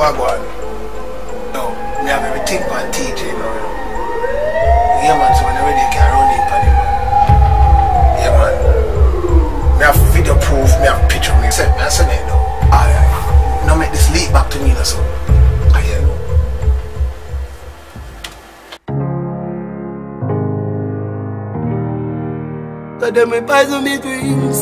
Wagwan. No, me have everything on TJ now. Yeah man, so when you're ready you can run in for him. Yeah man. Me have video proof, me have picture, me say, I said it now. Alright. Now make this leak back to me now so. I hear you. Cause them me poison me dreams.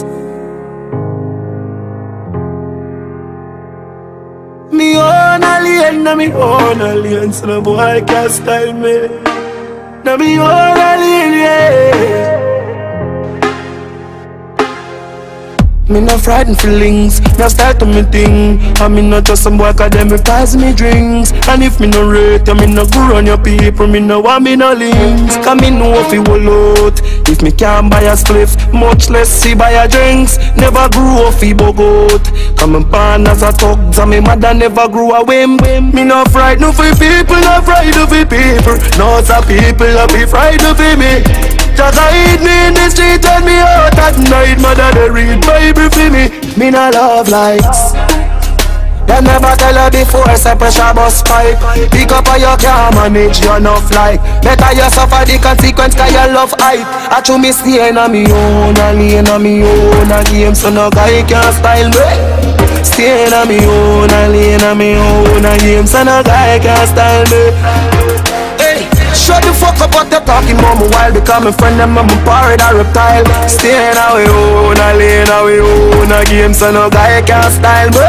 Me own alien, na me own alien. So no boy can't style me. Na me own alien, yeah. Me no frightened feelings, me start to me thing. And me not just some boy cause them me pass me drinks. And if me no rate you, me no go run your people. Me no want me no links. Cause me know if you will out. If me can't buy a spliff, much less see buy a drinks. Never grew up fi bogot. Cause me born as a thugs and me mother never grew a whim. Me no frightened for people, no frightened for people. No some people a be frightened for me. Just hide me in the street and me out at night. Mother they read Bible for me. Me no love likes. They never tell her before say pressure bus pipe. Pick up or you can't manage you enough like. Better you suffer the consequence cause you love hype. I true me staying on me own, a lane on me own a game so no guy can style me. Staying on me own, a lane on me own a game so no guy can style me. Shut the fuck up what you're talking about me while becoming friend them and my pirate a reptile. Staying on we own, a lane on we own a game so no guy can style me.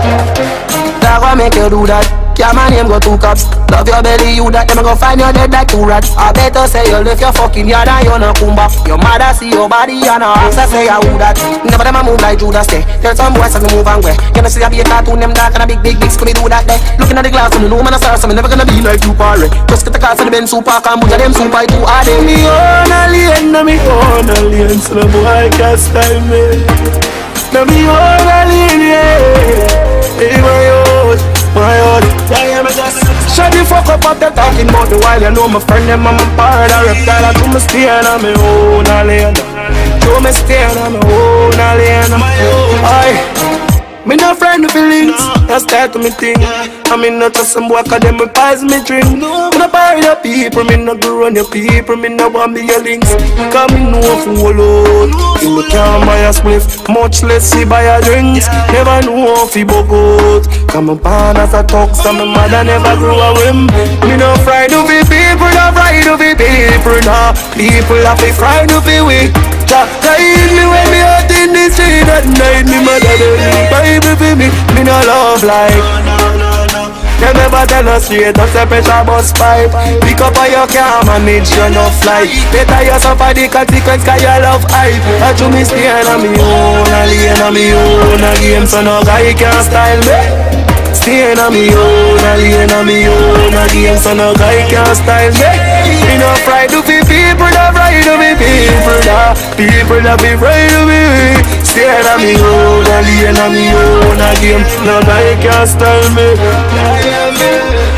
That gon' make you do that. Yeah, my name go 2 cops. Love your belly, you that. Them go find you dead like 2 rats. I better say you left your fucking yard and you no come back. Your mother see your body and her ass say I who that. Never them a move like Judas day. Tell some boys to move and way. You know see I be a cartoon, them dark and a big scooby do that day. Looking at the glass and you know man a star, so me never gonna be like you party. Just get the car for the Benz super car, but them super too hard. Me own alien, na me own alien, so the boy can't style me. Na me own alien, yeah. Hey my own. Yeah, me just shut the fuck up what they talking about me while you know my friend them and my part a reptile. I do me staying on my own alien. Do me staying on my own alien. Aye. Me no friend of feelings, that's that to me thing. I mean not just some boy cause them me pies me drink. Me no buy your people, me no go run your people. Me no want me your links, cause me know if you alone. You can't buy a spliff, much less see buy a drinks. Never know if you bogot. Cause me born as a thug, so my mother never grew a whim. Me no frightened of the people, no frightened of the people. Nah, people have to frightened of the way. Guide me when me out in the street at night. Me mother they read Bible for me. Me no love like. They never tell us straight up the pressure bus pipe. Pick up or you can't manage you no flight. Better you suffer the consequence cause you love hype. I do me staying on me own, a lane on me own a game so no guy can style me. Staying on me own, a lane on me own a game so no guy can style me. Me no frightened of the people, no frightened of the people. Nah, people that be frightened of me. Staying on me own, a lane on me own a game no guy can style me.